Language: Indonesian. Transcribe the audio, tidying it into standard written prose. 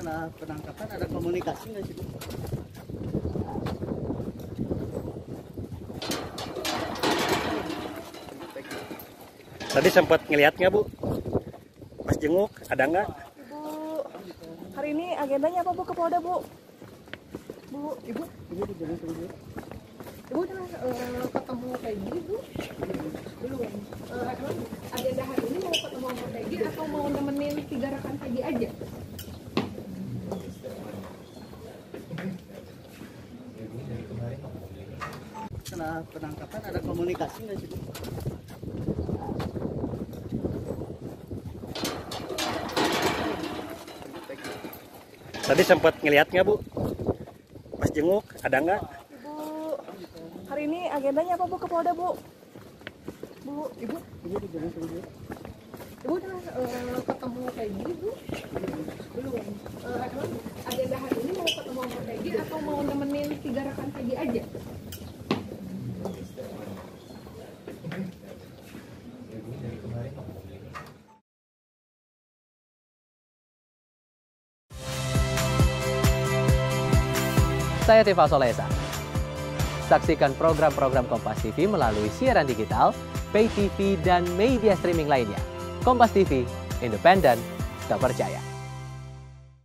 Setelah penangkapan ada komunikasi nggak sih? Tadi sempat ngelihat nggak Bu? Pas jenguk, ada nggak? Bu, hari ini agendanya apa Bu ke Polda Bu? Bu, Ibu Di jalan dulu. Ibu udah ketemu Peggy Bu? Belum. Emang agenda hari ini mau ketemu sama Peggy atau mau nemenin 3 rekan Peggy aja? Setelah penangkapan ada komunikasi nggak sih? Tadi sempat ngelihat nggak Bu? Pas jenguk, ada nggak? Bu, hari ini agendanya apa Bu ke Polda Bu? Bu, Ibu Di jalan dulu. Ibu udah ketemu Peggy Bu? Belum. Emang agenda hari ini mau ketemu sama Peggy atau mau nemenin 3 rekan Peggy aja? Saya Tifa Solesa. Saksikan program-program Kompas TV melalui siaran digital, pay TV, dan media streaming lainnya. Kompas TV, independen, terpercaya.